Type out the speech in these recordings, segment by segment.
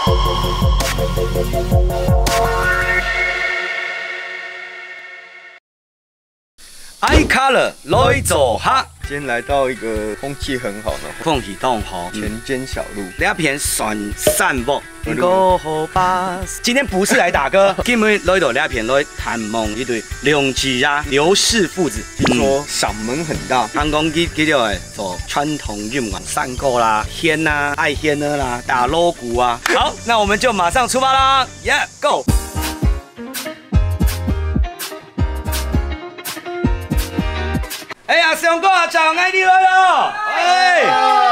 iColor 来做客， 今天来到一个空气很好的空气动好田间小路， 两片算散步。过好吧，今天不是来打歌，今日来到两片来探望一对梁子啊刘氏父子。 听说嗓门很大， 香港佢就係做傳統音樂，山歌啦、弦啦、愛弦的啦、打鑼鼓啊。好，那我們就馬上出發啦 ，Yeah Go！ 哎呀，上哥啊，就愛你來咯！哎，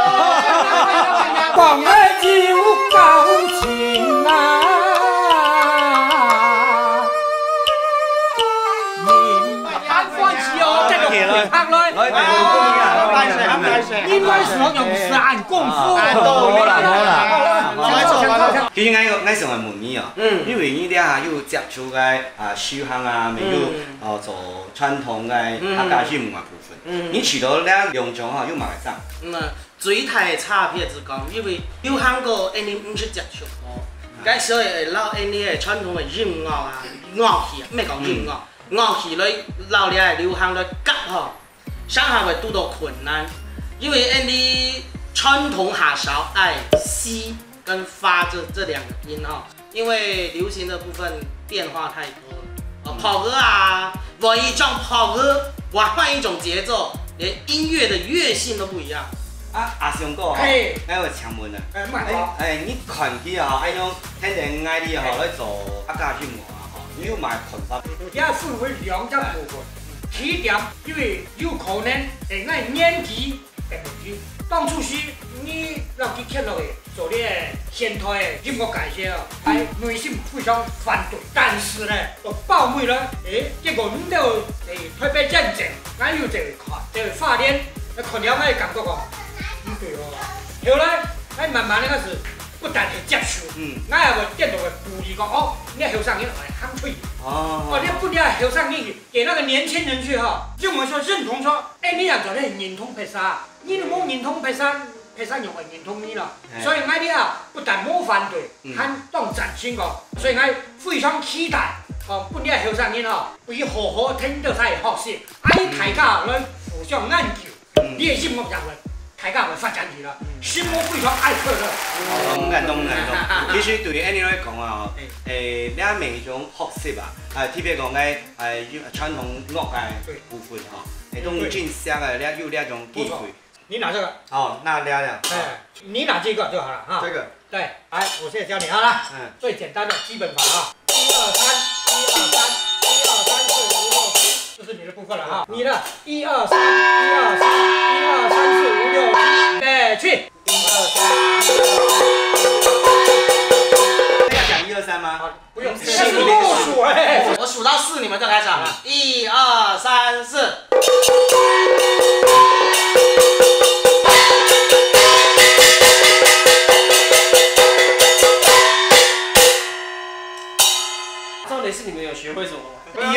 講愛就高情啊！應該想用散功夫。 好啦。其實我上係問你哦，因為你哋有接觸嘅修行啊，未有做傳統嘅客家音樂部分。你除咗咧兩種有馬來省。 最大嘅差別就講，因為有香港因為唔是接觸過，咁所以撈因啲傳統嘅音樂啊、樂器啊，咩講音樂，樂器咧撈嚟流行咧夾嗬，上下會遇到困難。因為你傳統下手愛西跟發這兩個音哈，因為流行的部分變化太多了，跑歌啊，我一種跑歌，我換一種節奏，連音樂的樂性都不一樣。 阿上哥啊，我有請問啊，你看起啊，嗰種聽定嗌啲嗬嚟做客家音樂啊，你要買群發。 也分為兩個部分，起點因為有可能會嗌年紀。當初時你讓佢聽落去做啲現代嘅音樂改寫啊，係內心非常反對。但是呢，我報會啦，結果唔到特別認真，我又就發現，看了我嘅感覺講，唔對哦。後來我慢慢的開始不但係接受，我又會見到嘅鼓勵講，哦，你後生人係喊吹。哦，你不要後生人給那個年輕人去哈，就我說認同說，你要做咧認同拍沙。你冇認同拍山用嚟認同你啦，所以我哋啊不但冇反對，還當讚先個，所以我非常期待哦，本地後生人哦，會好好聽到晒學識，大家來互相研究，你嘅音樂就會大家會發展起來，心我非常愛佢啦。 唔感動。其實對 Annie 來講啊，你每種學識啊，特別講嘅傳統樂嘅部分哦，都進識嘅有兩種機會。 你拿這個。 哦，那聊聊。 你拿這個就好了哈。 這個。 對，來，我現在教你好了。最簡單的基本法啊，1、2、3，1、2、3，1、2、3、4、5、6、7，這是你的部分了哈。你的1、2、3，1、2、3，1、2、3、4、5、6、7，備去。1、2、3。 要講1、2、3嗎？ 不用，是默數哎。 我數到4，你們就開始了。1、2、3、4。 是你們有學會什麼嗎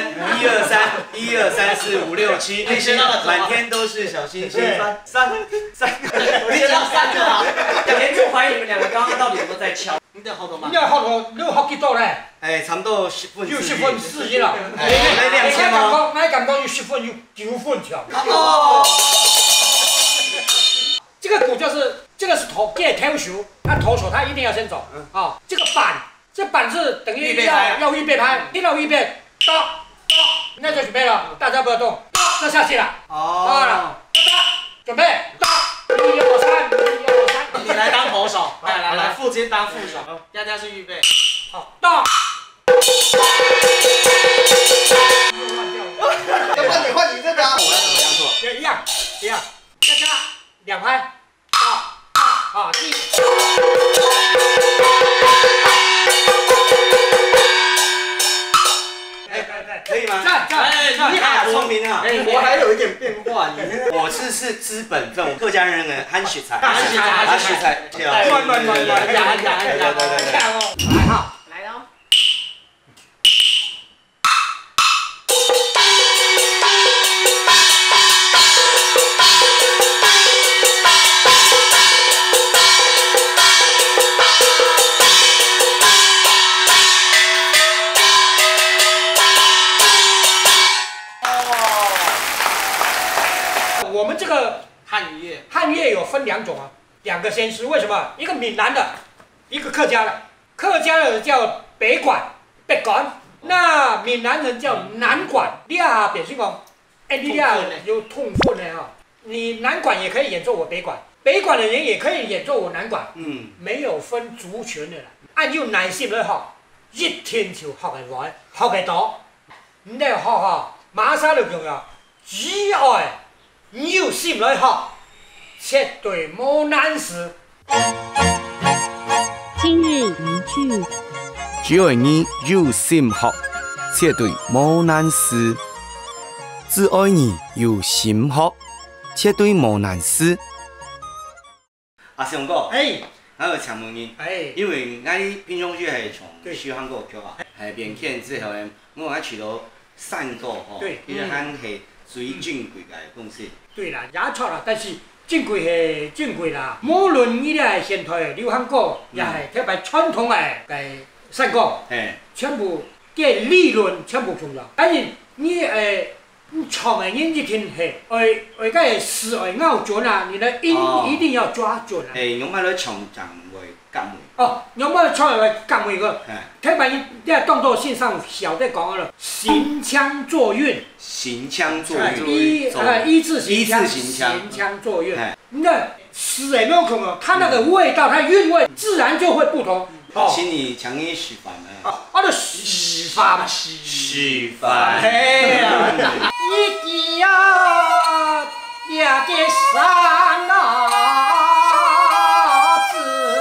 ？1、2、3，1、2、3，1、2、3、4、5、6、7，那些滿天都是小星星。3， 你只要3就好。嚴重懷疑你們兩個剛剛到底有沒有在敲？你的後頭嗎？ 你後頭你學幾多咧？ 差唔多10分。 有10分4億啦。 你2000嗎？ 我感覺有10分有9分條。 哦。 這個鼓就是這個是頭手，他頭手他一定要先走。啊，這個板。這板是等於要預備拍，聽到預備，到，那就準備了，大家不要動，那下去了。哦。準備，到，1、2、3，1、2、3。 你來當頭手，來，副肩當副手，大家是預備。 好，到。 要換你這個啊！ 我要怎麼樣做？ 一樣，大家2拍，到，好，第。 可以嗎？ 你好聰明啊！ 我還有一點變化， 我是資本這種客家人的含蓄才， 含蓄才， 對， 來哈， 來咯。 分2种啊，2个先师，为什么？一个闽南的，一个客家的。客家的叫北管，北管，那闽南人叫南管。你啊，表示讲，你啊有痛分的哈，你南管也可以演奏我北管，北管的人也可以演奏我南管，没有分族群的啦。按照耐心来學，一天就學得來，學得到。你嚟學下，馬上就重要，只愛有心來學，絕對冇難事。 今日一句， 只要你有心學，絕對冇難事。只愛你有心學，絕對冇難事。阿翔哥，我有請問你，因為我平常時係從小韓國曲啊，係編曲之後咧，我係除到散歌吼，其實係最正規嘅公司。 對啦，也錯啦，但是正規係正規啦。無論你係現代流行歌，也係特別傳統嘅散歌，全部嘅理論全部重要。但是你唱的音一定係個詞要咬準啊，你的音一定要抓準啊。 用乜嚟唱就唔會夾梅。 用乜唱嚟夾梅個？特別你喺動作線上曉得講啦，行腔作韻。 行腔作韻。 一字行腔。行腔作韻。那詞係冇可能，它那個味道，它韻味自然就會不同。 請你強烈示範啊！ 就示範嘛。 示範。 一呀，兩個山啊子。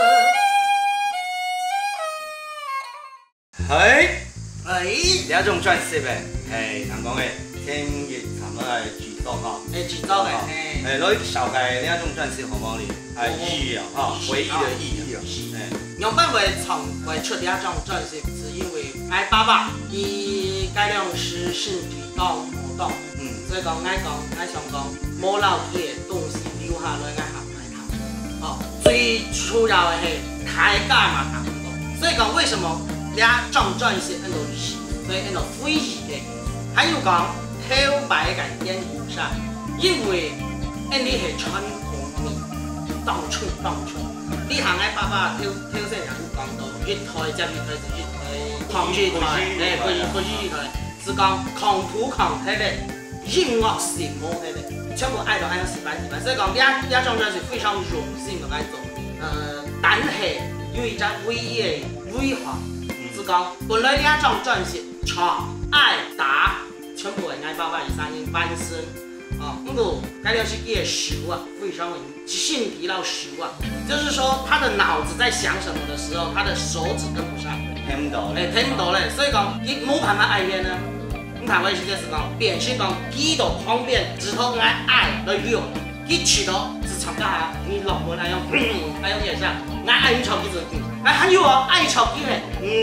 兩種專輯嘅，人講嘅天月談嘅劇作嗬。 劇作嘅。 攞小嘅兩種專輯好冇哩？憶啊，回憶的憶啊。 原本會出兩種專輯，是因為我爸爸伊改良師身體講唔到，所以講我想講冇留嘅東西留下來，我學嚟讀。最主要嘅係台階嘛讀唔到，所以講為什麼兩種專輯喺度是，所以喺度非議嘅。還有講頭擺嘅演鼓上，因為你係傳統味，當吹。你行喺爸爸跳聲人講到月台接月台是月台，狂月台，不是月台，是講狂土狂體的音樂性冇體的，全部愛到愛到示範。所以講兩種專輯非常榮幸的來做。但係有一隻唯一的違法，是講本來兩種專輯唱愛打全部係愛爸爸以聲音翻身。不過改良是也熟啊，非常性疲勞熟啊，就是說他的腦子在想什麼的時候，他的手指跟不上， 聽唔到咧， 所以講佢冇辦法愛練呢。唔談為是這是講，變是講幾度方便指頭愛來用，佢取到只唱下，你落門愛用嘢上，愛用唱幾隻，還有愛唱幾咧，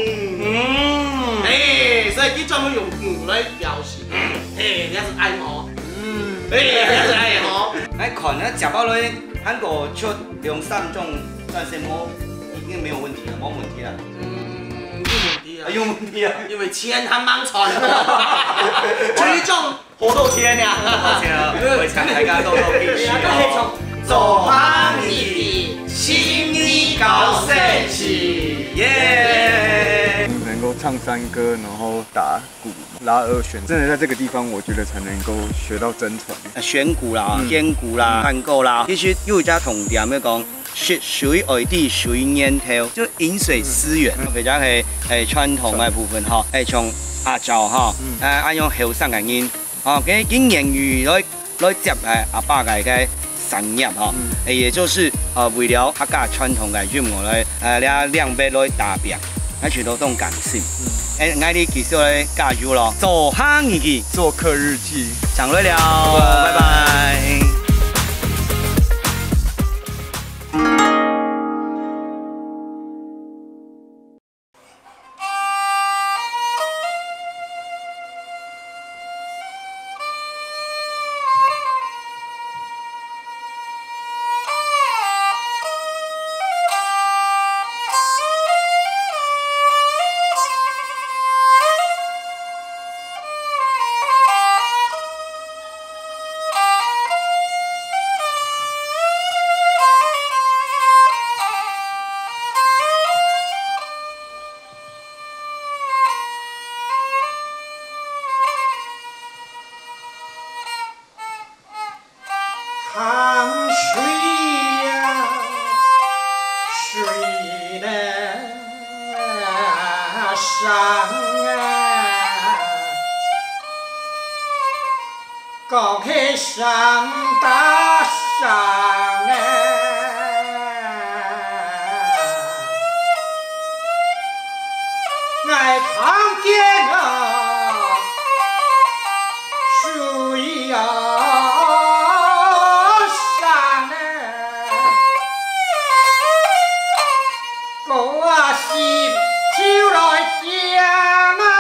所以佢專門用來表示，你是愛我。 來看呢，假包來韓國出兩三種專輯冇，已經沒有問題了，冇問題了。有問題啊！ 因為錢還蠻賺的，最終好多錢呀！ 好錢啊！為搶大家多多支持哦！ 祝賀你的新年高升起，耶！ 能夠唱山歌，然後打鼓、拉二弦，真的在這個地方，我覺得才能夠學到真傳。 選鼓啦、編鼓啦、彈鼓啦，其實有一個重點要講，水外地水源頭，就飲水思源，比較係傳統嘅部分嗬，係從亞洲嗬，按用後生嘅音，嘅經言語來接阿爸嘅產業嗬，也就是為了客家傳統嘅音樂來兩邊來打拼。我全都種感性，我哋繼續嚟加油咯，做下日記， 做客日記， 上來了，拜拜。 山啊，讲起上大山啊，我看见啊，水啊山啊，我啊心就来讲啊。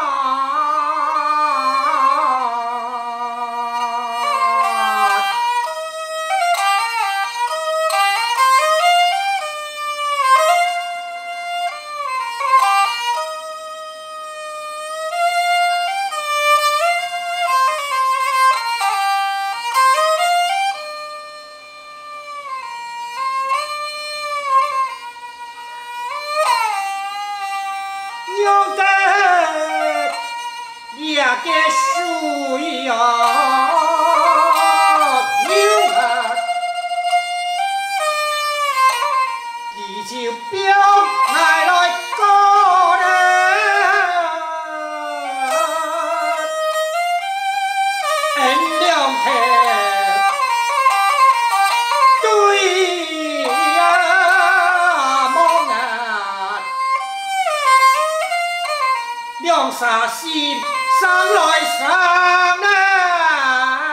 有的两个水呀，有啊，你就表来来讲嘞，恩两头对呀，梦啊。两沙心上来上啊！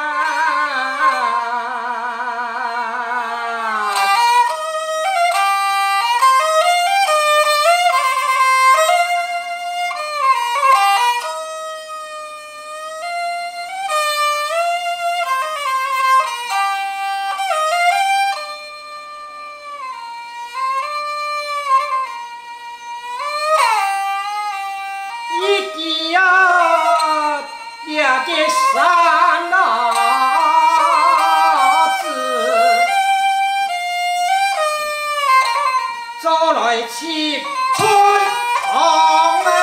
一呀，两个山啊子，走来去春风啊，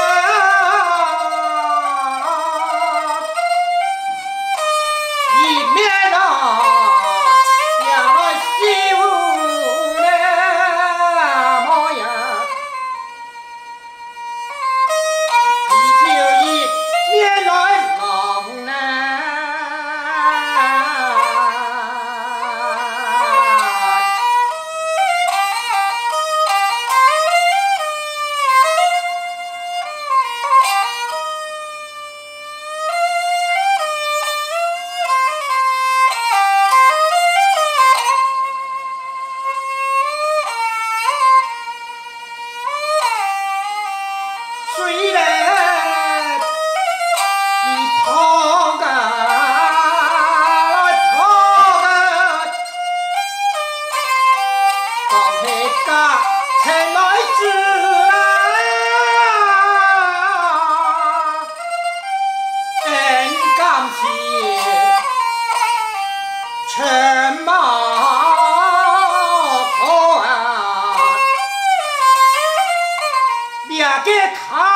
一面啊呀来修嘞模样。面来浪虽然跑个跑个，讲起家前来之啊，恩感谢全马头啊，两个看。